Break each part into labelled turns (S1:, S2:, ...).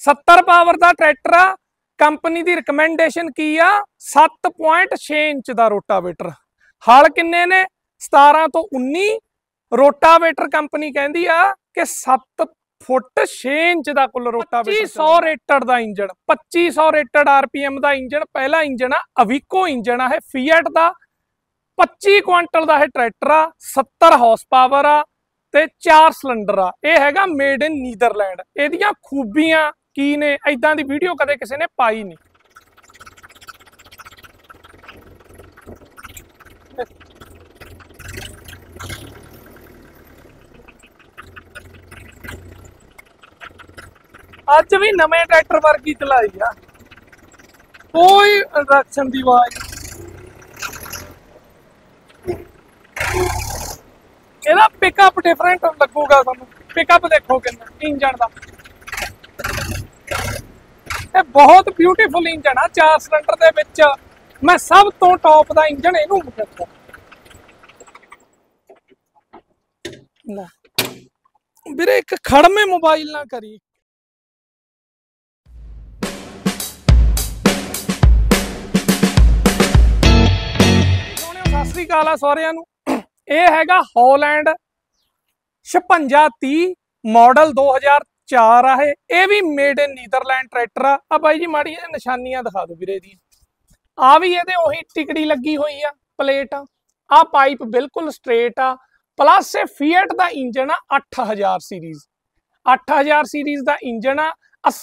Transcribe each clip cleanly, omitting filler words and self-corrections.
S1: 70 power ਦਾ tractor ਆ। Company की रिकमेंडेशन की आ 7.6 इंच का रोटावेटर। हल किन्ने ने 17 तो 19। रोटावेटर कंपनी कहती आ कि 7 फुट 6 इंच का कुल रोटावेटर। 2500 रेटेड का इंजन, 2500 रेटेड RPM का इंजन। पहला इंजन आ अविको इंजन है फीएट का। 25 क्विंटल का है ट्रैक्टर आ, 70 हॉर्स पावर आ ते 4 सिलेंडर आ। यह हैगा मेड इन नीदरलैंड। इहदियां खूबियां की ने इदां दी वीडियो कदे किसी ने पाई नहीं। अज भी नवे ट्रैक्टर वर्गी चलाई आ, कोई इंडक्शन की आवाज। ਇਹਦਾ पिकअप डिफरेंट लगूगा तुहानूं। पिकअप देखो किन्ना इंजन का, बहुत ब्यूटीफुल इंजन आ। 4 सिलेंडर दे विच मैं सब तो टॉप का इंजन इनू कहता। वीरे एक खड़मे मोबाइल ना करी। सत श्री अकाल आ सारिआं नूं। यह हैगा हॉलैंड 5630 मॉडल 2004 है। यह भी मेड इन नीदरलैंड ट्रैक्टर आ। बाई जी माड़ी निशानियां दिखा दो वीरे दी। आ भी ये उही टिकड़ी लगी हुई आ, प्लेट आ पाइप बिल्कुल स्ट्रेट आ। प्लस फीएट का इंजन आ 8000 सीरीज। 8000 सीरीज का इंजन आ।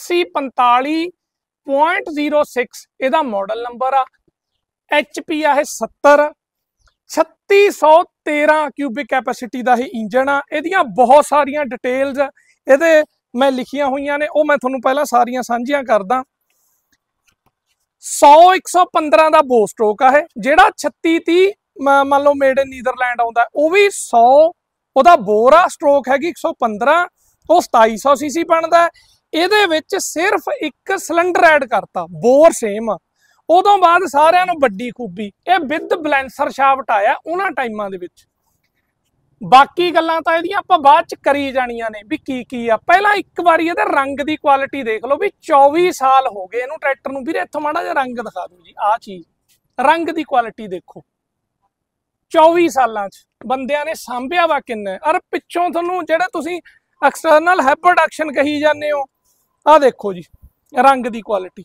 S1: 8045.06 ਇਹਦਾ मॉडल नंबर आ। HP आ 70। 3613 क्यूबिक कैपेसिटी का ही इंजन आ। ਇਹਦੀਆਂ बहुत सारिया डिटेल्स ਇਹਦੇ मैं लिखिया हुई ने, वो मैं थोनों पहला सारिया सांझियां करदा। 100-115 का बो स्ट्रोक है। जेड़ा 3630 मान लो मेड इन नीदरलैंड आउंदा वो भी 100 ਉਹਦਾ बोर आ। स्ट्रोक हैगी 115, वो 2700 सीसी बनता है। ਇਹਦੇ ਵਿੱਚ सिर्फ एक सिलेंडर ऐड करता, बोर सेम। उदों बाद सारिਆਂ ਨੂੰ ਵੱਡੀ खूबी ਇਹ विद ਬਲੈਂਸਰ ਸ਼ਾਫਟ आया उन्हां टाइमां दे विच। बाकी गल्लां तां ਇਹਦੀਆਂ ਆਪਾਂ ਬਾਅਦ ਚ करी जाणियां ने भी की आ। पहला एक बारी ਇਹਦੇ रंग की क्वालिटी देख लो भी 24 साल हो गए ਇਹਨੂੰ ट्रैक्टर ਨੂੰ। ਵੀਰੇ ਇੱਥੋਂ माड़ा जिहा रंग दिखा दो जी। आ चीज़ रंग की क्वालिटी देखो 24 सालां च बंदिਆਂ ने सांभिया वा किन्ना। और पिछों तुहानूं ਜਿਹੜੇ ਤੁਸੀਂ एक्सटर्नल है प्रोडक्शन कही जाते हो, आ देखो जी रंग की क्वालिटी।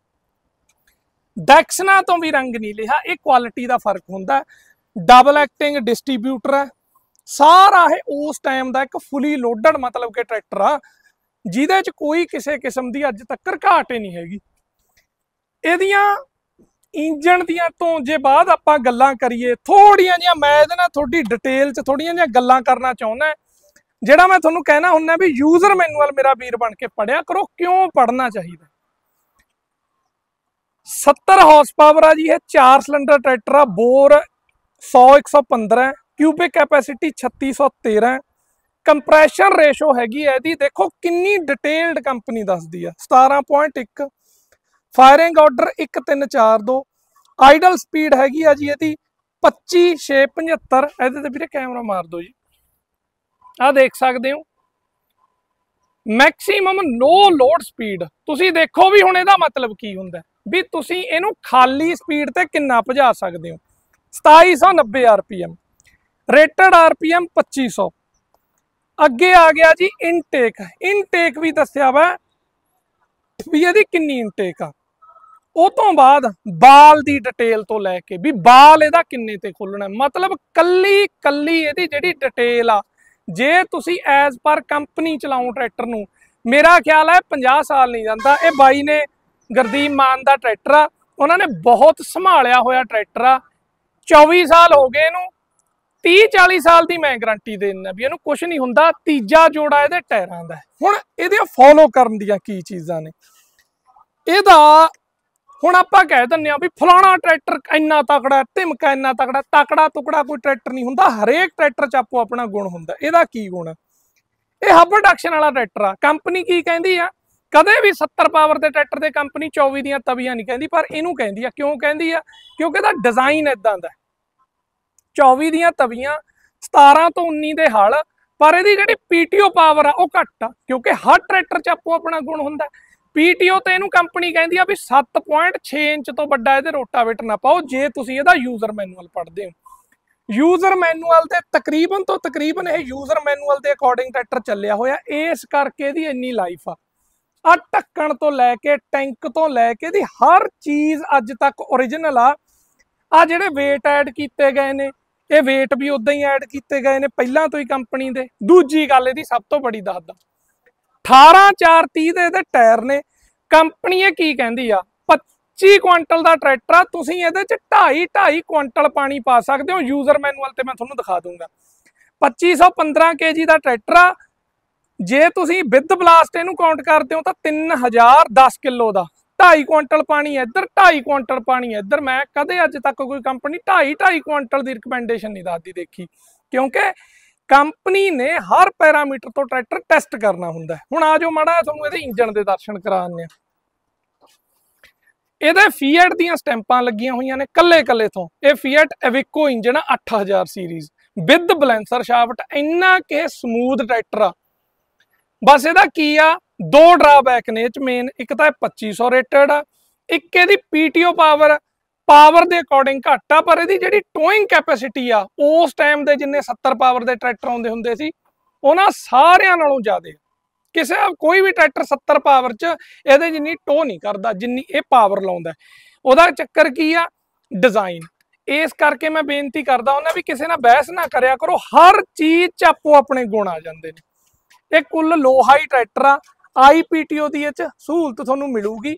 S1: डैक्सना तो भी रंग नहीं लिहा, एक क्वालिटी का फर्क होंदा है। डबल एक्टिंग डिस्ट्रीब्यूटर है सारा है उस टाइम का एक फुली लोडड मतलब कि ट्रैक्टर आ जिहदे च कोई किसी किस्म की अज तक घाट ही नहीं हैगी। इहदियां इंजन दियां तो जे बाद आपां गल्लां करिए थोड़ियां जिहां मैं इहदे नाल थोड़ी डिटेल च थोड़ियां जिहां गल्लां करना चाहुंदा। जिहड़ा मैं तुहानूं कहना हुंदा भी यूजर मैनुअल मेरा वीर बन के पढ़िया करो। क्यों पढ़ना चाहिए? 70 हॉर्स पावर आ जी। है 4 सिलेंडर ट्रैक्टर आ। Bore 100-115, cubic capacity 3613। Compression ratio हैगी है दी देखो किन्नी डिटेल्ड कंपनी दसदी है 17.1। Firing order 1342। आइडल स्पीड हैगी है जी ਇਹਦੀ 25675। ਇਹਦੇ ਤੇ ਵੀਰੇ कैमरा मार दो जी, आ देख सकते हो मैक्सीमम नो लोड स्पीड। तुसी देखो भी हुण ਇਹਦਾ मतलब की हुंदा भी तुसी ਇਹਨੂੰ खाली स्पीड ते किन्ना भजा सकते हो। 2790 RPM, रेटेड RPM 2500। अगे आ गया जी इनटेक। इनटेक भी दस्या वा भी ਇਹਦੀ किन्नी इनटेक आ। ਉਹ ਤੋਂ बाद बाल की डिटेल तो लैके भी बाल ਇਹਦਾ किन्ने ते खुलना, मतलब कल्ली कल्ली ਇਹਦੀ ਜਿਹੜੀ डिटेल आ जे तुसी एज पर कंपनी चलाओ ट्रैक्टर नूं मेरा ख्याल है 50 साल नहीं जाता। ये बाई ने गुरदीप मान का ट्रैक्टर आ, उन्होंने बहुत संभालिया होया ट्रैक्टर आ। 24 साल हो गए इनू, 30-40 साल की मैं गारंटी दे दिना भी इनू कुछ नहीं हुंदा। तीजा जोड़ा ये टायरां दा। हुण इहदे फॉलो करन दियां की चीज़ां ने इहदा। हुण आपां कह दिंदे आ भी फलाना ट्रैक्टर इन्ना तकड़ा, धिमका इन्ना तकड़ा। तकड़ा तुकड़ा कोई ट्रैक्टर नहीं हुंदा, हरेक ट्रैक्टर च आपो अपना गुण हुंदा। इहदा की गुण? यह हब प्रोडक्शन वाला ट्रैक्टर आ। कंपनी की कहती आ कदे भी 70 पावर के ट्रैक्टर से कंपनी 24 दी तवियां नहीं कहती, पर इनू कहती है। क्यों कहती है? क्योंकि इसका डिजाइन इदां दा 24 दी तवियां 17 तो 19 के हल, पर यदी जी PTO पावर आ घट आ। क्योंकि हर ट्रैक्टर च आपो अपना गुण हुंदा। ਪੀਟੀਓ ਤੇ ਇਹਨੂੰ ਕੰਪਨੀ ਕਹਿੰਦੀ ਆ ਵੀ 7.6 ਇੰਚ ਤੋਂ ਵੱਡਾ ਇਹਦੇ ਰੋਟਾਵੇਟਰ ਨਾ ਪਾਓ ਜੇ ਤੁਸੀਂ ਇਹਦਾ ਯੂਜ਼ਰ ਮੈਨੂਅਲ ਪੜ੍ਹਦੇ ਹੋ। ਯੂਜ਼ਰ ਮੈਨੂਅਲ ਤੇ ਤਕਰੀਬਨ ਤੋਂ ਤਕਰੀਬਨ ਇਹ ਯੂਜ਼ਰ ਮੈਨੂਅਲ ਦੇ ਅਕੋਰਡਿੰਗ ਟਰੈਕਟਰ ਚੱਲਿਆ ਹੋਇਆ, ਇਸ ਕਰਕੇ ਇਹਦੀ ਇੰਨੀ ਲਾਈਫ ਆ ਢੱਕਣ ਤੋਂ ਲੈ ਕੇ ਟੈਂਕ ਤੋਂ ਲੈ ਕੇ ਦੀ ਹਰ ਚੀਜ਼ ਅੱਜ ਤੱਕ ਓਰੀਜਨਲ ਆ ਜਿਹੜੇ weight ਐਡ ਕੀਤੇ ਗਏ ਨੇ ਇਹ weight ਵੀ ਉਦਾਂ ਹੀ ਐਡ ਕੀਤੇ ਗਏ ਨੇ ਪਹਿਲਾਂ ਤੋਂ ਹੀ ਕੰਪਨੀ ਦੇ। ਦੂਜੀ ਗੱਲ ਇਹਦੀ ਸਭ ਤੋਂ ਬੜੀ ਦੱਸਦਾ 18/4/30 ਦੇ ਇਹਦੇ ਟਾਇਰ ਨੇ। ਕੰਪਨੀ ਇਹ ਕੀ ਕਹਿੰਦੀ ਆ 25 ਕੁਆਂਟਲ ਦਾ ਟਰੈਕਟਰ ਆ, ਤੁਸੀਂ ਇਹਦੇ ਚ 2.5 ਕੁਆਂਟਲ ਪਾਣੀ ਪਾ ਸਕਦੇ ਹੋ। ਯੂਜ਼ਰ ਮੈਨੂਅਲ ਤੇ ਮੈਂ ਤੁਹਾਨੂੰ ਦਿਖਾ ਦੂੰਗਾ। 2515 kg ਦਾ ਟਰੈਕਟਰ ਆ, ਜੇ ਤੁਸੀਂ ਵਿਦ ਬਲਾਸਟ ਇਹਨੂੰ ਕਾਊਂਟ ਕਰਦੇ ਹੋ ਤਾਂ 3010 ਕਿਲੋ ਦਾ 2.5 ਕੁਆਂਟਲ ਪਾਣੀ ਇੱਧਰ 2.5 ਕੁਆਂਟਲ ਪਾਣੀ ਇੱਧਰ। ਮੈਂ ਕਦੇ ਅੱਜ ਤੱਕ ਕੋਈ ਕੰਪਨੀ 2.5 ਕੁਆਂਟਲ ਦੀ ਰਿਕਮੈਂਡੇਸ਼ਨ ਨਹੀਂ ਦੱਸਦੀ ਦੇਖੀ, ਕਿਉਂਕਿ ਕੰਪਨੀ ਨੇ ਹਰ ਪੈਰਾਮੀਟਰ ਤੋਂ ਟਰੈਕਟਰ ਟੈਸਟ ਕਰਨਾ ਹੁੰਦਾ। ਹੁਣ ਆ ਜਾਓ ਮਾੜਾ ਤੁਹਾਨੂੰ ਇਹਦੇ ਇੰਜਣ ਦੇ ਦਰਸ਼ਨ ਕਰਾਉਂਦੇ ਆ। ਇਹਦੇ ਫੀਐਟ ਦੀਆਂ ਸਟੈਂਪਾਂ ਲੱਗੀਆਂ ਹੋਈਆਂ ਨੇ ਕੱਲੇ ਤੋਂ। ਇਹ Fiat Iveco engine 8000 series with balancer shaft, ਇੰਨਾ ਕਿ ਸਮੂਥ ਟਰੈਕਟਰ ਆ। ਬਸ ਇਹਦਾ ਕੀ ਆ ਦੋ ਡਰਾਬੈਕ ਨੇ ਇਹ ਚ ਮੇਨ, ਇੱਕ ਤਾਂ 2500 ਰੇਟਡ ਆ, ਇੱਕ ਇਹਦੀ ਪੀਟੀਓ ਪਾਵਰ ਦੇ ਅਕੋਰਡਿੰਗ ਘੱਟ ਆ, ਪਰ ਇਹਦੀ ਜਿਹੜੀ ਟੋਇੰਗ ਕੈਪੈਸਿਟੀ ਆ ਉਸ ਟਾਈਮ ਦੇ ਜਿੰਨੇ 70 ਪਾਵਰ ਦੇ ਟਰੈਕਟਰ ਆਉਂਦੇ ਹੁੰਦੇ ਸੀ ਉਹਨਾਂ ਸਾਰਿਆਂ ਨਾਲੋਂ ਜ਼ਿਆਦਾ। ਕੋਈ ਵੀ ਟਰੈਕਟਰ 70 ਪਾਵਰ ਚ ਇਹਦੇ ਜਿੰਨੀ ਟੋ ਨਹੀਂ ਕਰਦਾ ਜਿੰਨੀ ਇਹ ਪਾਵਰ ਲਾਉਂਦਾ। ਉਹਦਾ ਚੱਕਰ ਕੀ ਆ ਡਿਜ਼ਾਈਨ। ਇਸ ਕਰਕੇ ਮੈਂ ਬੇਨਤੀ ਕਰਦਾ ਉਹਨਾਂ ਵੀ ਕਿਸੇ ਨਾਲ ਬਹਿਸ ਨਾ ਕਰਿਆ ਕਰੋ, ਹਰ ਚੀਜ਼ ਚ ਆਪੋ ਆਪਣੇ ਗੁਣ ਆ ਜਾਂਦੇ ਨੇ। ਇਹ ਕੁੱਲ ਲੋ ਹਾਈ ਟਰੈਕਟਰ ਆ, ਆਈਪੀਟੀਓ ਦੀ ਇਹ ਚ ਸਹੂਲਤ ਤੁਹਾਨੂੰ ਮਿਲੂਗੀ।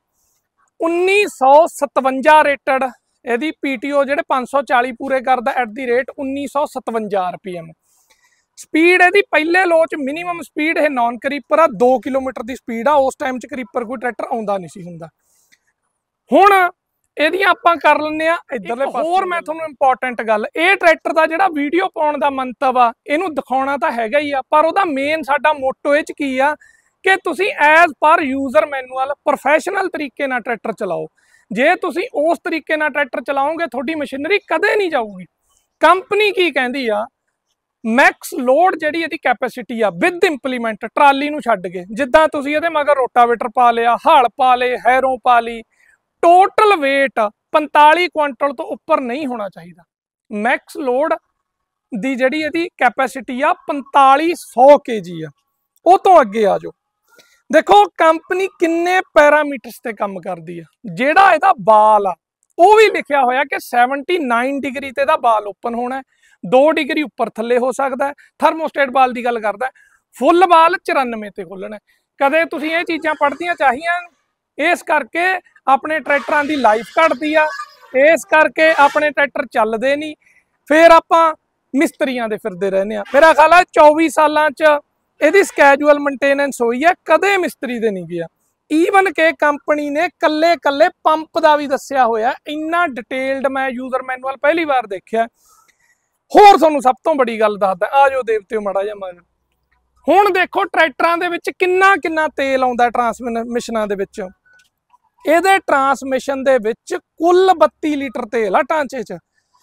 S1: 1957 ਰੇਟਡ ਇਹਦੀ ਪੀਟੀਓ ਜਿਹੜੇ 540 ਪੂਰੇ ਕਰਦਾ ਐਟ ਦੀ ਰੇਟ 1957 rpm। ਸਪੀਡ ਇਹਦੀ ਪਹਿਲੇ ਲੋ ਚ ਮਿਨੀਮਮ ਸਪੀਡ ਇਹ ਨੌਨ ਕਰੀਪਰ ਆ 2 ਕਿਲੋਮੀਟਰ ਦੀ ਸਪੀਡ ਆ। ਉਸ ਟਾਈਮ ਚ ਕਰੀਪਰ ਕੋਈ ਟਰੈਕਟਰ ਆਉਂਦਾ ਨਹੀਂ ਸੀ ਹੁੰਦਾ। ਹੁਣ ਇਹਦੀਆਂ ਆਪਾਂ ਕਰ ਲੈਂਦੇ ਆ ਇਧਰਲੇ ਪਾਸੇ। ਹੋਰ ਮੈਂ ਤੁਹਾਨੂੰ ਇੰਪੋਰਟੈਂਟ ਗੱਲ, ਇਹ ਟਰੈਕਟਰ ਦਾ ਜਿਹੜਾ ਵੀਡੀਓ ਪਾਉਣ ਦਾ ਮੰਤਵ ਆ ਇਹਨੂੰ ਦਿਖਾਉਣਾ ਤਾਂ ਹੈਗਾ ਹੀ ਆ, ਪਰ ਉਹਦਾ ਮੇਨ ਸਾਡਾ ਮੋਟੋ ਇਹ ਚ ਕੀ ਆ ਕਿ ਤੁਸੀਂ as per user manual professional ਤਰੀਕੇ ਨਾਲ ਟਰੈਕਟਰ ਚਲਾਓ। ਜੇ ਤੁਸੀਂ ਉਸ ਤਰੀਕੇ ਨਾਲ ਟਰੈਕਟਰ ਚਲਾਓਗੇ ਤੁਹਾਡੀ ਮਸ਼ੀਨਰੀ ਕਦੇ ਨਹੀਂ ਜਾਊਗੀ। ਕੰਪਨੀ ਕੀ ਕਹਿੰਦੀ ਆ ਮੈਕਸ ਲੋਡ ਜਿਹੜੀ ਇਹਦੀ ਕੈਪੈਸਿਟੀ ਆ ਵਿਦ ਇੰਪਲੀਮੈਂਟ ਟਰਾਲੀ ਨੂੰ ਛੱਡ ਕੇ, ਜਿੱਦਾਂ ਤੁਸੀਂ ਇਹਦੇ ਮਗਰ ਰੋਟਾਵੇਟਰ ਪਾ ਲਿਆ, ਹਲ ਪਾ ਲਏ, ਹੈਰੋ ਪਾ ਲਈ, ਟੋਟਲ weight 45 ਕੁਆਂਟਲ ਤੋਂ ਉੱਪਰ ਨਹੀਂ ਹੋਣਾ ਚਾਹੀਦਾ। ਮੈਕਸ ਲੋਡ ਦੀ ਜਿਹੜੀ ਇਹਦੀ ਕੈਪੈਸਿਟੀ ਆ 4500 kg ਆ। ਉਹ ਤੋਂ ਅੱਗੇ ਆ ਜਾਓ, ਦੇਖੋ ਕੰਪਨੀ ਕਿੰਨੇ ਪੈਰਾਮੀਟਰਸ ਤੇ ਕੰਮ ਕਰਦੀ ਆ। ਜਿਹੜਾ ਇਹਦਾ ਬਾਲ ਆ ਉਹ ਵੀ ਲਿਖਿਆ ਹੋਇਆ ਕਿ 79 ਡਿਗਰੀ ਤੇ ਇਹਦਾ ਬਾਲ ਓਪਨ ਹੋਣਾ, 2 ਡਿਗਰੀ ਉੱਪਰ ਥੱਲੇ ਹੋ ਸਕਦਾ। ਥਰਮੋਸਟੇਟ ਬਾਲ ਦੀ ਗੱਲ ਕਰਦਾ, ਫੁੱਲ ਬਾਲ 94 ਤੇ ਖੋਲਣਾ। ਕਦੇ ਤੁਸੀਂ ਇਹ ਚੀਜ਼ਾਂ ਪੜ੍ਹਦੀਆਂ ਚਾਹੀਆਂ, ਇਸ ਕਰਕੇ ਆਪਣੇ ਟਰੈਕਟਰਾਂ ਦੀ ਲਾਈਫ ਘਟਦੀ ਆ, ਇਸ ਕਰਕੇ ਆਪਣੇ ਟਰੈਕਟਰ ਚੱਲਦੇ ਨਹੀਂ, ਫਿਰ ਆਪਾਂ ਮਿਸਤਰੀਆਂ ਦੇ ਫਿਰਦੇ ਰਹਿੰਦੇ ਆ। ਮੇਰਾ ਖਿਆਲ ਹੈ 24 ਸਾਲਾਂ ਚ ਇਹਦੀ ਸਕੈਜੂਅਲ ਮੇਨਟੇਨੈਂਸ ਹੋਈ ਹੈ, ਕਦੇ ਮਿਸਤਰੀ ਦੇ ਨਹੀਂ ਗਿਆ। ਈਵਨ ਕਿ ਕੰਪਨੀ ਨੇ ਕੱਲੇ ਪੰਪ ਦਾ ਵੀ ਦੱਸਿਆ ਹੋਇਆ। ਇੰਨਾ ਡਿਟੇਲਡ ਮੈਂ ਯੂਜ਼ਰ ਮੈਨੂਅਲ ਪਹਿਲੀ ਵਾਰ ਦੇਖਿਆ। ਹੋਰ ਤੁਹਾਨੂੰ ਸਭ ਤੋਂ ਬੜੀ ਗੱਲ ਦੱਸਦਾ, ਆ ਜਾਓ ਦੇਵਤਿਓ ਮਾੜਾ ਜਿਹਾ ਮਨ। ਹੁਣ ਦੇਖੋ ਟਰੈਕਟਰਾਂ ਦੇ ਵਿੱਚ ਕਿੰਨਾ ਤੇਲ ਆਉਂਦਾ ਟਰਾਂਸਮਿਸ਼ਨਾਂ ਦੇ ਵਿੱਚ। ਇਹਦੇ ਟਰਾਂਸਮਿਸ਼ਨ ਦੇ ਵਿੱਚ ਕੁੱਲ 32 ਲੀਟਰ ਤੇਲ ਆ ਟਾਂਚੇ ਚ।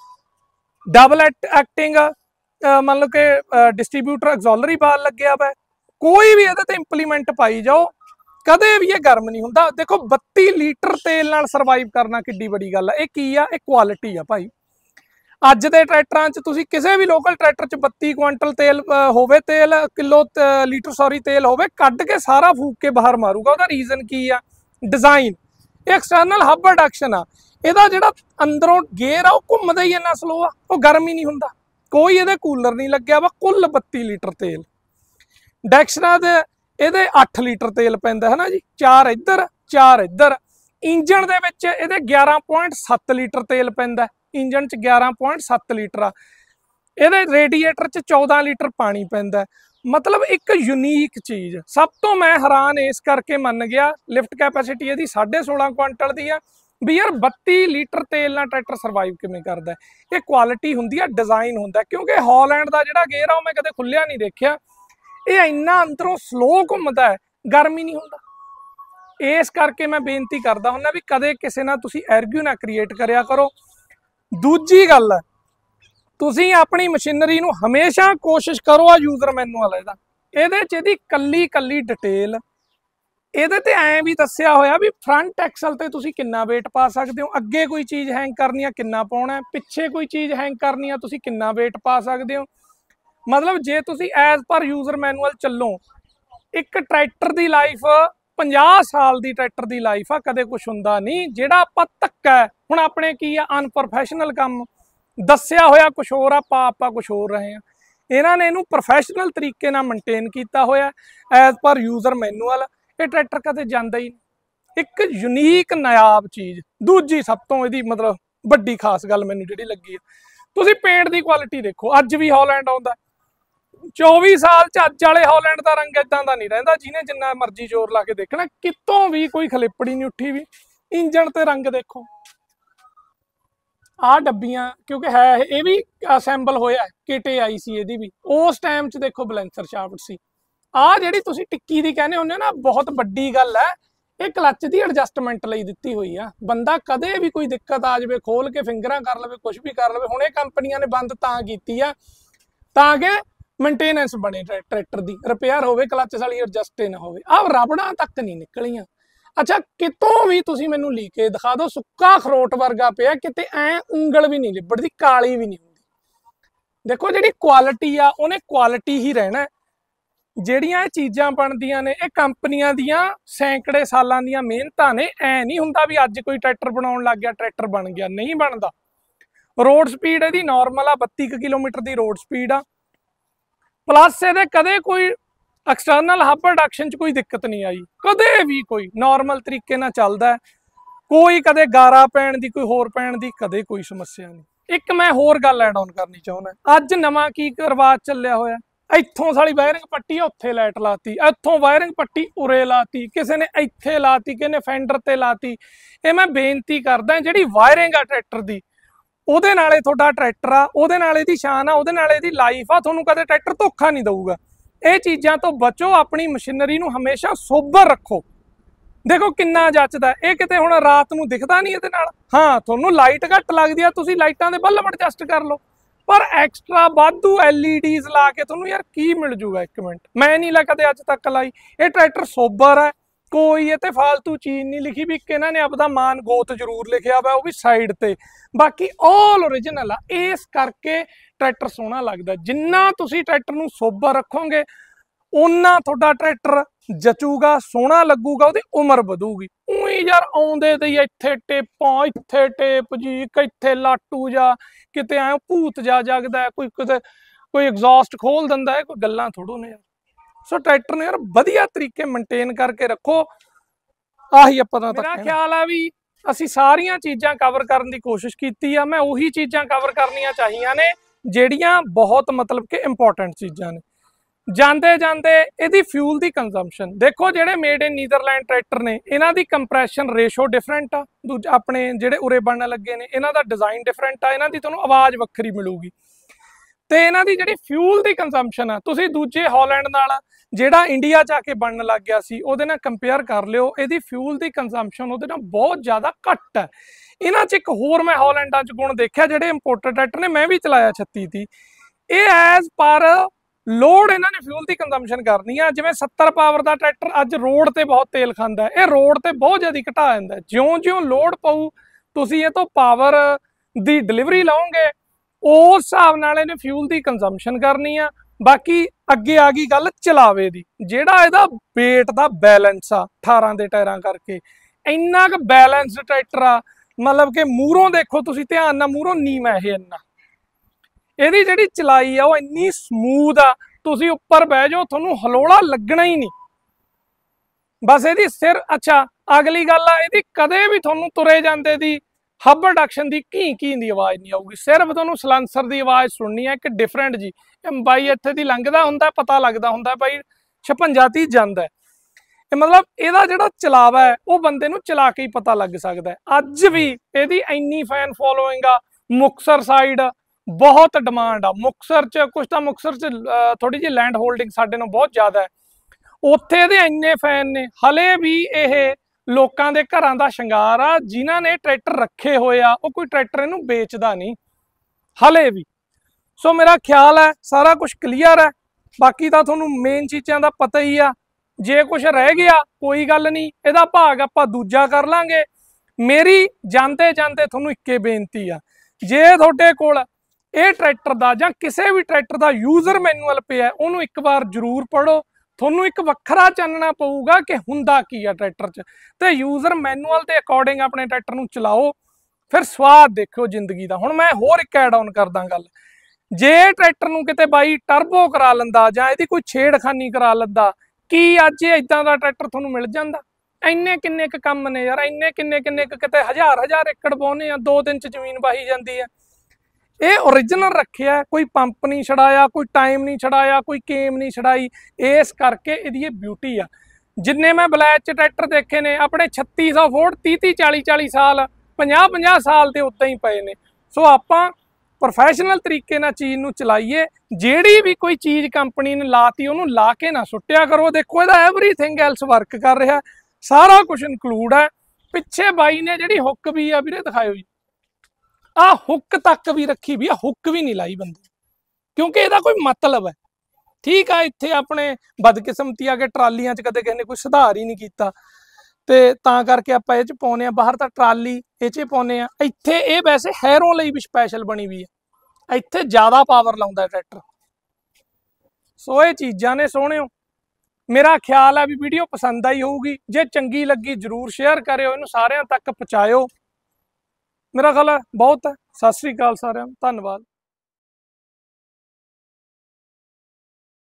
S1: ਡਬਲ ਐਕਟਿੰਗ ਮੰਨ ਲਓ ਕਿ ਡਿਸਟ੍ਰੀਬਿਊਟਰ ਐਗਜ਼ੌਲਰੀ ਬਾਲ ਲੱਗਿਆ ਵਾ, ਕੋਈ ਵੀ ਇਹਦੇ ਤੇ ਇੰਪਲੀਮੈਂਟ ਪਾਈ ਜਾਓ ਕਦੇ ਵੀ ਇਹ ਗਰਮ ਨਹੀਂ ਹੁੰਦਾ। ਦੇਖੋ 32 ਲੀਟਰ ਤੇਲ ਨਾਲ ਸਰਵਾਈਵ ਕਰਨਾ ਕਿੱਡੀ ਬੜੀ ਗੱਲ ਆ। ਇਹ ਕੀ ਆ, ਇਹ ਕੁਆਲਿਟੀ ਆ ਭਾਈ। ਅੱਜ ਦੇ ਟਰੈਕਟਰਾਂ 'ਚ ਤੁਸੀਂ ਕਿਸੇ ਵੀ ਲੋਕਲ ਟਰੈਕਟਰ 'ਚ 32 ਕੁਆਂਟਲ ਤੇਲ ਹੋਵੇ, ਲੀਟਰ ਤੇਲ ਹੋਵੇ, ਕੱਢ ਕੇ ਸਾਰਾ ਫੂਕ ਕੇ ਬਾਹਰ ਮਾਰੂਗਾ। ਉਹਦਾ ਰੀਜ਼ਨ ਕੀ ਆ, ਡਿਜ਼ਾਈਨ। ਐਕਸਟਰਨਲ ਹਬ ਐਡਕਸ਼ਨ ਆ। ਇਹਦਾ ਜਿਹੜਾ ਅੰਦਰੋਂ ਗੇਅਰ ਆ ਉਹ ਘੁੰਮਦਾ ਹੀ ਇੰਨਾ ਸਲੋ ਆ, ਉਹ ਗਰਮ ਹੀ ਨਹੀਂ ਹੁੰਦਾ। ਕੋਈ ਇਹਦੇ ਕੂਲਰ ਨਹੀਂ ਲੱਗਿਆ ਵਾ। ਕੁੱਲ 32 ਲੀਟਰ ਤੇਲ। ਡੈਕਸਟਰਾ ਦੇ ਇਹਦੇ 8 ਲੀਟਰ ਤੇਲ ਪੈਂਦਾ ਹੈ ਨਾ ਜੀ, 4 ਇੱਧਰ 4 ਇੱਧਰ। ਇੰਜਣ ਦੇ ਵਿੱਚ ਇਹਦੇ 11.7 ਲੀਟਰ ਤੇਲ ਪੈਂਦਾ। ਇੰਜਣ 'ਚ 11.7 ਲੀਟਰ ਆ। ਇਹਦੇ ਰੇਡੀਏਟਰ 'ਚ 14 ਲੀਟਰ ਪਾਣੀ ਪੈਂਦਾ। ਮਤਲਬ ਇੱਕ ਯੂਨੀਕ ਚੀਜ਼। ਸਭ ਤੋਂ ਮੈਂ ਹੈਰਾਨ ਇਸ ਕਰਕੇ ਮੰਨ ਗਿਆ, ਲਿਫਟ ਕੈਪੈਸਿਟੀ ਇਹਦੀ 16.5 ਕੁਆਂਟਲ ਦੀ ਆ ਵੀ ਯਾਰ 32 ਲੀਟਰ ਤੇਲ ਨਾਲ ਟਰੈਕਟਰ ਸਰਵਾਈਵ ਕਿਵੇਂ ਕਰਦਾ। ਇਹ ਕੁਆਲਿਟੀ ਹੁੰਦੀ ਆ, ਡਿਜ਼ਾਈਨ ਹੁੰਦਾ। ਕਿਉਂਕਿ ਹਾਲੈਂਡ ਦਾ ਜਿਹੜਾ ਗੇਅਰ ਆ ਉਹ ਮੈਂ ਕਦੇ ਖੁੱਲਿਆ ਨਹੀਂ ਦੇਖਿਆ। ਇਹ ਇੰਨਾ ਅੰਦਰੋਂ ਸਲੋ ਘੁੰਮਦਾ ਹੈ, ਗਰਮ ਹੀ ਨਹੀਂ ਹੁੰਦਾ। ਇਸ ਕਰਕੇ ਮੈਂ ਬੇਨਤੀ ਕਰਦਾ ਹੁੰਦਾ ਵੀ ਕਦੇ ਕਿਸੇ ਨਾਲ ਤੁਸੀਂ ਆਰਗਿਊ ਨਾ ਕ੍ਰੀਏਟ ਕਰਿਆ ਕਰੋ। ਦੂਜੀ ਗੱਲ ਹੈ, ਤੁਸੀਂ ਆਪਣੀ ਮਸ਼ੀਨਰੀ ਨੂੰ ਹਮੇਸ਼ਾ ਕੋਸ਼ਿਸ਼ ਕਰੋ ਆ ਯੂਜ਼ਰ ਮੈਨੂਅਲ ਇਹਦਾ, ਇਹਦੇ 'ਚ ਇਹਦੀ ਕੱਲੀ ਡਿਟੇਲ ਇਹਦੇ ਤੇ ਐਂ ਵੀ ਦੱਸਿਆ ਹੋਇਆ ਵੀ ਫਰੰਟ ਐਕਸਲ ਤੇ ਤੁਸੀਂ ਕਿੰਨਾ weight ਪਾ ਸਕਦੇ ਹੋ, ਅੱਗੇ ਕੋਈ ਚੀਜ਼ ਹੈਂਗ ਕਰਨੀ ਆ ਕਿੰਨਾ ਪਾਉਣਾ, ਪਿੱਛੇ ਕੋਈ ਚੀਜ਼ ਹੈਂਗ ਕਰਨੀ ਆ ਤੁਸੀਂ ਕਿੰਨਾ weight ਪਾ ਸਕਦੇ ਹੋ। ਮਤਲਬ ਜੇ ਤੁਸੀਂ ਐਜ਼ ਪਰ ਯੂਜ਼ਰ ਮੈਨੂਅਲ ਚੱਲੋ, ਇੱਕ ਟਰੈਕਟਰ ਦੀ ਲਾਈਫ 50 ਸਾਲ ਦੀ ਟਰੈਕਟਰ ਦੀ ਲਾਈਫ ਆ, ਕਦੇ ਕੁਝ ਹੁੰਦਾ ਨਹੀਂ। ਜਿਹੜਾ ਆਪਾਂ ਧੱਕਾ ਹੁਣ ਆਪਣੇ ਕੀ ਆ ਅਨਪ੍ਰੋਫੈਸ਼ਨਲ ਕੰਮ ਦੱਸਿਆ ਹੋਇਆ ਕੁਝ ਹੋਰ ਆ, ਆਪਾਂ ਕੁਝ ਹੋਰ ਰਹੇ ਆ। ਇਹਨਾਂ ਨੇ ਇਹਨੂੰ ਪ੍ਰੋਫੈਸ਼ਨਲ ਤਰੀਕੇ ਨਾਲ ਮੇਨਟੇਨ ਕੀਤਾ ਹੋਇਆ ਐਜ਼ ਪਰ ਯੂਜ਼ਰ ਮੈਨੂਅਲ। ਇਹ ਟਰੈਕਟਰ ਕਦੇ ਜਾਂਦਾ ਹੀ ਨਹੀਂ। ਇੱਕ ਯੂਨੀਕ ਨਾਇਆਬ ਚੀਜ਼। ਦੂਜੀ ਸਭ ਤੋਂ ਇਹਦੀ ਮਤਲਬ ਵੱਡੀ ਖਾਸ ਗੱਲ ਮੈਨੂੰ ਜਿਹੜੀ ਲੱਗੀ ਆ, ਤੁਸੀਂ ਪੇਂਟ ਦੀ ਕੁਆਲਿਟੀ ਦੇਖੋ। ਅੱਜ ਵੀ ਹਾਲੈਂਡ ਆਉਂਦਾ, 24 ਸਾਲ ਚ ਅੱਜ ਵਾਲੇ ਹਾਲੈਂਡ ਦਾ ਰੰਗ ਇਦਾਂ ਦਾ ਨਹੀਂ ਰਹਿੰਦਾ, ਜਿਹਨੇ ਜਿੰਨਾ ਮਰਜ਼ੀ ਜ਼ੋਰ ਲਾ ਕੇ ਦੇਖਣਾ, ਕਿਤੋਂ ਵੀ ਕੋਈ ਖਲਿੱਪੜੀ ਨਹੀਂ ਉੱਠੀ ਵੀ। ਇੰਜਣ ਤੇ ਰੰਗ ਦੇਖੋ, ਆਹ ਡੱਬੀਆਂ ਕਿਉਂਕਿ ਹੈ ਇਹ ਵੀ ਅਸੈਂਬਲ ਹੋਇਆ, ਕਿਟੇ ਆਈ ਸੀ ਇਹਦੀ ਵੀ, ਉਸ ਟਾਈਮ 'ਚ ਦੇਖੋ ਬਲੈਂਸਰ ਸ਼ਾਫਟ ਸੀ। ਆਹ ਜਿਹੜੀ ਤੁਸੀਂ ਟਿੱਕੀ ਦੀ ਕਹਿੰਦੇ ਹੁੰਦੇ ਨਾ, ਬਹੁਤ ਵੱਡੀ ਗੱਲ ਹੈ। ਇਹ ਕਲੱਚ ਦੀ ਐਡਜਸਟਮੈਂਟ ਲਈ ਦਿੱਤੀ ਹੋਈ ਆ। ਬੰਦਾ ਕਦੇ ਵੀ ਕੋਈ ਦਿੱਕਤ ਆ ਜਾਵੇ, ਖੋਲ ਕੇ ਫਿੰਗਰਾਂ ਕਰ ਲਵੇ, ਕੁਝ ਵੀ ਕਰ ਲਵੇ। ਹੁਣ ਇਹ ਕੰਪਨੀਆਂ ਨੇ ਬੰਦ ਤਾਂ ਕੀਤੀ ਆ ਤਾਂ ਕਿ ਮੇਨਟੇਨੈਂਸ ਬਣੇ ਟਰੈਕਟਰ ਦੀ, ਰਿਪੇਅਰ ਹੋਵੇ, ਕਲੱਚ ਵਾਲੀ ਐਡਜਸਟ ਨਾ ਹੋਵੇ। ਆਹ ਰਬੜਾਂ ਤੱਕ ਨਹੀਂ ਨਿਕਲੀਆਂ। ਅੱਛਾ, ਕਿਤੋਂ ਵੀ ਤੁਸੀਂ ਮੈਨੂੰ ਲੀ ਕੇ ਦਿਖਾ ਦਿਓ, ਸੁੱਕਾ ਖਰੋਟ ਵਰਗਾ ਪਿਆ, ਕਿਤੇ ਐ ਉਂਗਲ ਵੀ ਨਹੀਂ ਲਿਬੜਦੀ, ਕਾਲੀ ਵੀ ਨਹੀਂ ਹੁੰਦੀ। ਦੇਖੋ ਜਿਹੜੀ ਕੁਆਲਿਟੀ ਆ ਉਹਨੇ ਕੁਆਲਿਟੀ ਹੀ ਰਹਿਣਾ। ਜਿਹੜੀਆਂ ਇਹ ਚੀਜ਼ਾਂ ਬਣਦੀਆਂ ਨੇ ਇਹ ਕੰਪਨੀਆਂ ਦੀਆਂ ਸੈਂਕੜੇ ਸਾਲਾਂ ਦੀਆਂ ਮਿਹਨਤਾਂ ਨੇ। ਐ ਨਹੀਂ ਹੁੰਦਾ ਵੀ ਅੱਜ ਕੋਈ ਟਰੈਕਟਰ ਬਣਾਉਣ ਲੱਗ ਗਿਆ ਟਰੈਕਟਰ ਬਣ ਗਿਆ, ਨਹੀਂ ਬਣਦਾ। ਰੋਡ ਸਪੀਡ ਇਹਦੀ ਨਾਰਮਲ ਆ, 32 ਕਿਲੋਮੀਟਰ ਦੀ ਰੋਡ ਸਪੀਡ ਆ। ਪਲੱਸ ਇਹਦੇ ਕਦੇ ਕੋਈ ਐਕਸਟਰਨਲ ਹਬ ਪ੍ਰੋਡਕਸ਼ਨ 'ਚ ਕੋਈ ਦਿੱਕਤ ਨਹੀਂ ਆਈ, ਕਦੇ ਵੀ। ਕੋਈ ਨਾਰਮਲ ਤਰੀਕੇ ਨਾਲ ਚੱਲਦਾ, ਕੋਈ ਕਦੇ ਗਾਰਾ ਪੈਣ ਦੀ, ਕੋਈ ਹੋਰ ਪੈਣ ਦੀ ਕਦੇ ਕੋਈ ਸਮੱਸਿਆ ਨਹੀਂ। ਇੱਕ ਮੈਂ ਹੋਰ ਗੱਲ ਐਡ ਆਨ ਕਰਨੀ ਚਾਹੁੰਦਾ, ਅੱਜ ਨਵਾਂ ਕੀ ਰਿਵਾਜ ਚੱਲਿਆ ਹੋਇਆ, ਇੱਥੋਂ ਸਾਲੀ ਵਾਇਰਿੰਗ ਪੱਟੀ ਉੱਥੇ ਲਾਈਟ ਲਾਤੀ, ਇੱਥੋਂ ਵਾਇਰਿੰਗ ਪੱਟੀ ਉਰੇ ਲਾਤੀ, ਕਿਸੇ ਨੇ ਇੱਥੇ ਲਾਤੀ, ਕਿਸੇ ਨੇ ਫੈਂਡਰ ਤੇ ਲਾਤੀ। ਇਹ ਮੈਂ ਬੇਨਤੀ ਕਰਦਾ, ਜਿਹੜੀ ਵਾਇਰਿੰਗ ਆ ਟਰੈਕਟਰ ਦੀ, ਉਹਦੇ ਨਾਲੇ ਤੁਹਾਡਾ ਟਰੈਕਟਰ ਆ, ਉਹਦੇ ਨਾਲ ਇਹਦੀ ਸ਼ਾਨ ਆ, ਉਹਦੇ ਨਾਲ ਇਹਦੀ ਲਾਈਫ ਆ। ਤੁਹਾਨੂੰ ਕਦੇ ਟਰੈਕਟਰ ਧੋਖਾ ਨਹੀਂ ਦਊਗਾ। ਇਹ ਚੀਜ਼ਾਂ ਤੋਂ ਬਚੋ, ਆਪਣੀ ਮਸ਼ੀਨਰੀ ਨੂੰ ਹਮੇਸ਼ਾ ਸੋਬਰ ਰੱਖੋ। ਦੇਖੋ ਕਿੰਨਾ ਜੱਚਦਾ ਇਹ, ਕਿਤੇ ਹੁਣ ਰਾਤ ਨੂੰ ਦਿਖਦਾ ਨਹੀਂ ਇਹਦੇ ਨਾਲ। ਹਾਂ, ਤੁਹਾਨੂੰ ਲਾਈਟ ਘੱਟ ਲੱਗਦੀ ਆ, ਤੁਸੀਂ ਲਾਈਟਾਂ ਦੇ ਬੱਲਬ ਐਡਜਸਟ ਕਰ ਲਓ, ਪਰ ਐਕਸਟਰਾ ਵਾਧੂ LEDs ਲਾ ਕੇ ਤੁਹਾਨੂੰ ਯਾਰ ਕੀ ਮਿਲ ਜੂਗਾ? ਇੱਕ ਮਿੰਟ, ਮੈਂ ਨਹੀਂ ਲਾ ਕਦੇ ਅੱਜ ਤੱਕ ਲਾਈ। ਇਹ ਟਰੈਕਟਰ ਸੋਬਰ ਹੈ, ਕੋਈ ਇਹ ਤੇ ਫਾਲਤੂ ਚੀਜ਼ ਨਹੀਂ ਲਿਖੀ ਵੀ। ਇਹਨਾਂ ਨੇ ਆਪਦਾ ਮਾਨ ਗੋਤ ਜ਼ਰੂਰ ਲਿਖਿਆ ਵਾ, ਉਹ ਵੀ ਸਾਈਡ ਤੇ, ਬਾਕੀ ਆਲ ਓਰੀਜਨਲ ਆ। ਇਸ ਕਰਕੇ ਟਰੈਕਟਰ ਸੋਹਣਾ ਲੱਗਦਾ। ਜਿੰਨਾ ਤੁਸੀਂ ਟਰੈਕਟਰ ਨੂੰ ਸੋਬਰ ਰੱਖੋਗੇ ਓਨਾ ਤੁਹਾਡਾ ਟਰੈਕਟਰ ਜਚੂਗਾ, ਸੋਹਣਾ ਲੱਗੂਗਾ, ਉਹਦੀ ਉਮਰ ਵਧੂਗੀ। ਉਹੀ ਯਾਰ ਆਉਂਦੇ ਤੇ ਇੱਥੇ ਟੇਪਾਂ, ਇੱਥੇ ਟੇਪ ਜੀ, ਇੱਥੇ ਲਾਟੂ ਜਾ, ਕਿਤੇ ਐ ਭੂਤ ਜਾ ਜਗਦਾ, ਕੋਈ ਕਿਤੇ ਕੋਈ ਐਗਜ਼ੌਸਟ ਖੋਲ ਦਿੰਦਾ ਹੈ, ਕੋਈ ਗੱਲਾਂ ਥੋੜੋ ਨੇ ਯਾਰ। ਸੋ ਟਰੈਕਟਰ ਨੂੰ ਯਾਰ ਵਧੀਆ ਤਰੀਕੇ ਮੇਨਟੇਨ ਕਰਕੇ ਰੱਖੋ। ਆਹੀ ਆਪਾਂ ਦਾ ਮੇਰਾ ਖਿਆਲ ਆ ਵੀ ਅਸੀਂ ਸਾਰੀਆਂ ਚੀਜ਼ਾਂ ਕਵਰ ਕਰਨ ਦੀ ਕੋਸ਼ਿਸ਼ ਕੀਤੀ ਆ। ਮੈਂ ਉਹੀ ਚੀਜ਼ਾਂ ਕਵਰ ਕਰਨੀਆਂ ਚਾਹੀਆਂ ਨੇ ਜਿਹੜੀਆਂ ਬਹੁਤ ਮਤਲਬ ਕਿ ਇੰਪੋਰਟੈਂਟ ਚੀਜ਼ਾਂ ਨੇ। ਜਾਂਦੇ ਜਾਂਦੇ ਇਹਦੀ ਫਿਊਲ ਦੀ ਕੰਜ਼ੰਪਸ਼ਨ ਦੇਖੋ। ਜਿਹੜੇ ਮੇਡ ਇਨ ਨੀਦਰਲੈਂਡ ਟਰੈਕਟਰ ਨੇ, ਇਹਨਾਂ ਦੀ ਕੰਪਰੈਸ਼ਨ ਰੇਸ਼ੋ ਡਿਫਰੈਂਟ ਆ। ਆਪਣੇ ਜਿਹੜੇ ਉਰੇ ਬਣਨ ਲੱਗੇ ਨੇ, ਇਹਨਾਂ ਦਾ ਡਿਜ਼ਾਈਨ ਡਿਫਰੈਂਟ ਆ। ਇਹਨਾਂ ਦੀ ਤੁਹਾਨੂੰ ਆਵਾਜ਼ ਵੱਖਰੀ ਮਿਲੂਗੀ। ਤੇ ਇਹਨਾਂ ਦੀ ਜਿਹੜੀ ਫਿਊਲ ਦੀ ਕੰਜ਼ੰਪਸ਼ਨ ਆ, ਤੁਸੀਂ ਦੂਜੇ ਹਾਲੈਂਡ ਨਾਲ ਜਿਹੜਾ ਇੰਡੀਆ 'ਚ ਆ ਕੇ ਬਣਨ ਲੱਗ ਗਿਆ ਸੀ ਉਹਦੇ ਨਾਲ ਕੰਪੇਅਰ ਕਰ ਲਿਓ। ਇਹਦੀ ਫਿਊਲ ਦੀ ਕੰਜ਼ੰਪਸ਼ਨ ਉਹਦੇ ਨਾਲ ਬਹੁਤ ਜ਼ਿਆਦਾ ਘੱਟ ਹੈ। ਇਹਨਾਂ 'ਚ ਇੱਕ ਹੋਰ ਮੈਂ ਹਾਲੈਂਡਾਂ 'ਚ ਗੁਣ ਦੇਖਿਆ, ਜਿਹੜੇ ਇੰਪੋਰਟਡ ਟਰੈਕਟਰ ਨੇ, ਮੈਂ ਵੀ ਚਲਾਇਆ 36 ਦੀ। ਇਹ ਐਜ਼ ਪਰ ਲੋਡ ਇਹਨਾਂ ਨੇ ਫਿਊਲ ਦੀ ਕੰਜ਼ੰਪਸ਼ਨ ਕਰਨੀ ਆ। ਜਿਵੇਂ 70 ਪਾਵਰ ਦਾ ਟਰੈਕਟਰ ਅੱਜ ਰੋਡ ਤੇ ਬਹੁਤ ਤੇਲ ਖਾਂਦਾ, ਇਹ ਰੋਡ ਤੇ ਬਹੁਤ ਜ਼ਿਆਦਾ ਘਟਾ ਜਾਂਦਾ। ਜਿਉਂ-ਜਿਉਂ ਲੋਡ ਪਊ ਤੁਸੀਂ ਇਹ ਤੋਂ ਪਾਵਰ ਦੀ ਡਿਲੀਵਰੀ ਲਓਗੇ, ਉਸ ਹਿਸਾਬ ਨਾਲ ਇਹਨੇ ਫਿਊਲ ਦੀ ਕੰਜ਼ੰਪਸ਼ਨ ਕਰਨੀ ਆ। ਬਾਕੀ ਅੱਗੇ ਆ ਗਈ ਗੱਲ ਚਲਾਵੇ ਦੀ। ਜਿਹੜਾ ਇਹਦਾ weight ਦਾ ਬੈਲੈਂਸ ਆ 18 ਦੇ ਟਾਇਰਾਂ ਕਰਕੇ, ਇੰਨਾ ਕੁ ਬੈਲੈਂਸਡ ਟਰੈਕਟਰ ਆ। ਮਤਲਬ ਕਿ ਮੂਹਰੋਂ ਦੇਖੋ ਤੁਸੀਂ ਧਿਆਨ ਨਾਲ, ਮੂਹਰੋਂ ਨੀਵਾਂ ਇਹ ਇੰਨਾ। ਇਹਦੀ ਜਿਹੜੀ ਚਲਾਈ ਆ ਉਹ ਇੰਨੀ ਸਮੂਥ ਆ, ਤੁਸੀਂ ਉੱਪਰ ਬਹਿ ਜਾਓ ਤੁਹਾਨੂੰ ਹਲੋਲਾ ਲੱਗਣਾ ਹੀ ਨਹੀਂ। ਬਸ ਇਹਦੀ ਸਿਰ ਅੱਛਾ, ਅਗਲੀ ਗੱਲ ਆ ਇਹਦੀ ਕਦੇ ਵੀ ਤੁਹਾਨੂੰ ਤੁਰੇ ਜਾਂਦੇ ਦੀ ਹਬ ਪ੍ਰੋਡਕਸ਼ਨ ਦੀ ਘੀ ਦੀ ਆਵਾਜ਼ ਨਹੀਂ ਆਊਗੀ। ਸਿਰਫ ਤੁਹਾਨੂੰ ਸਲੈਂਸਰ ਦੀ ਆਵਾਜ਼ ਸੁਣਨੀ ਹੈ, ਇੱਕ ਡਿਫਰੈਂਟ ਜੀ। ਬਾਈ ਇੱਥੇ ਦੀ ਲੰਘਦਾ ਹੁੰਦਾ, ਪਤਾ ਲੱਗਦਾ ਹੁੰਦਾ ਬਾਈ 56 30 ਜਾਂਦਾ। ਮਤਲਬ ਇਹਦਾ ਜਿਹੜਾ ਚਲਾਵਾ ਹੈ ਉਹ ਬੰਦੇ ਨੂੰ ਚਲਾ ਕੇ ਹੀ ਪਤਾ ਲੱਗ ਸਕਦਾ। ਅੱਜ ਵੀ ਇਹਦੀ ਇੰਨੀ ਫੈਨ ਫੋਲੋਇੰਗ ਆ। ਮੁਕਤਸਰ ਸਾਈਡ ਬਹੁਤ ਡਿਮਾਂਡ ਆ। ਮੁਕਤਸਰ 'ਚ ਕੁਛ ਤਾਂ ਮੁਕਤਸਰ 'ਚ ਥੋੜੀ ਜਿਹੀ ਲੈਂਡ ਹੋਲਡਿੰਗ ਸਾਡੇ ਨਾਲੋਂ ਬਹੁਤ ਜ਼ਿਆਦਾ ਹੈ। ਉੱਥੇ ਇਹਦੇ ਇੰਨੇ ਫੈਨ ਨੇ, ਹਲੇ ਵੀ ਇਹ ਲੋਕਾਂ ਦੇ ਘਰਾਂ ਦਾ ਸ਼ਿੰਗਾਰ ਆ। ਜਿਨ੍ਹਾਂ ਨੇ ਟਰੈਕਟਰ ਰੱਖੇ ਹੋਏ ਆ ਉਹ ਕੋਈ ਟਰੈਕਟਰ ਇਹਨੂੰ ਵੇਚਦਾ ਨਹੀਂ ਹਲੇ ਵੀ। ਸੋ ਮੇਰਾ ਖਿਆਲ ਹੈ ਸਾਰਾ ਕੁਝ ਕਲੀਅਰ ਹੈ। ਬਾਕੀ ਤਾਂ ਤੁਹਾਨੂੰ ਮੇਨ ਚੀਜ਼ਾਂ ਦਾ ਪਤਾ ਹੀ ਆ। ਜੇ कुछ रह गया कोई गल नहीं, ਇਹਦਾ भाग ਆਪਾਂ दूजा कर लांगे। मेरी ਜਾਂਦੇ ਜਾਂਦੇ ਤੁਹਾਨੂੰ ਇੱਕੇ ਬੇਨਤੀ ਆ, ਜੇ ਤੁਹਾਡੇ ਕੋਲ ਇਹ ट्रैक्टर ਦਾ ਜਾਂ ਕਿਸੇ ਵੀ ट्रैक्टर ਦਾ यूजर मैनुअल ਪਿਆ ਉਹਨੂੰ ਇੱਕ ਵਾਰ ਜ਼ਰੂਰ ਪੜੋ। ਤੁਹਾਨੂੰ ਇੱਕ ਵੱਖਰਾ ਚਾਨਣਾ ਪਊਗਾ ਕਿ ਹੁੰਦਾ ਕੀ ਆ ट्रैक्टर 'ਚ, ਤੇ यूजर मैनुअल ਦੇ ਅਕੋਰਡਿੰਗ ਆਪਣੇ ट्रैक्टर ਨੂੰ ਚਲਾਓ, ਫਿਰ ਸਵਾਦ ਦੇਖਿਓ ਜ਼ਿੰਦਗੀ ਦਾ। ਹੁਣ ਮੈਂ ਹੋਰ ਇੱਕ ਐਡ ਆਨ ਕਰਦਾ ਗੱਲ, ਜੇ ट्रैक्टर ਨੂੰ ਕਿਤੇ ਬਾਈ ਟਰਬੋ ਕਰਾ ਲੈਂਦਾ ਜਾਂ ਇਹਦੀ ਕੋਈ ਛੇੜਖਾਨੀ ਕਰਾ ਲੈਂਦਾ, ਕੀ ਅੱਜ ਇਦਾਂ ਦਾ ट्रैक्टर ਤੁਹਾਨੂੰ मिल ਜਾਂਦਾ? ਇੰਨੇ ਕਿੰਨੇ ਕ ਕੰਮ ਨੇ ਯਾਰ, ਇੰਨੇ ਕਿੰਨੇ ਕਿਤੇ ਹਜ਼ਾਰ ਏਕੜ ਪਾਉਨੇ ਆ, 2 ਦਿਨ 'ਚ ਜ਼ਮੀਨ ਵਾਹੀ ਜਾਂਦੀ ਹੈ। ਇਹ ओरिजिनल रखिया, कोई पंप नहीं छड़ाया, कोई टाइम नहीं छड़ाया, कोई केम नहीं छड़ाई, इस करके इहदी ब्यूटी आ। जिन्ने मैं ब्लैक च ट्रैक्टर देखे ने अपने 3600 फुट 30 40 साल 50 साल के उत्ते ही पे ने। सो आपां प्रोफैशनल तरीके नाल चीज़ नूं चलाइए, जिहड़ी भी कोई चीज़ कंपनी ने लाती उहनूं ला के ना सुट्टिया करो। देखो इहदा एवरीथिंग एल्स वर्क कर रहा, सारा कुछ इनकलूड है। पिछे बाई ने जिहड़ी हुक भी आ वीरे दिखाओ जी, आ हुक तक भी रखी भी, हुक भी नहीं लाई बंदे, क्योंकि ਇਹਦਾ कोई मतलब है। ठीक है, इत्थे अपने बदकिस्मती आ के ट्रालियां च कदे किसी ने कोई सुधार ही नहीं कीता, ते तां करके आपां इह च पाउने आ। बाहर तां ट्राली इह च पाउने आ, इत्थे ਇਹ वैसे हैरों ਲਈ भी स्पैशल बनी हुई है, ਇੱਥੇ ਜ਼ਿਆਦਾ ਪਾਵਰ ਲਾਉਂਦਾ ट्रैक्टर। सो ਇਹ ਚੀਜ਼ਾਂ ਨੇ ਸੋਹਣਿਓ। मेरा ख्याल है भी वीडियो पसंद आई होगी, जे चंगी लगी जरूर शेयर करियो, इनू सारियां तक पहुँचाओ। मेरा ख्याल है बहुत है। सत श्री अकाल सारिआं नूं, धन्नवाद।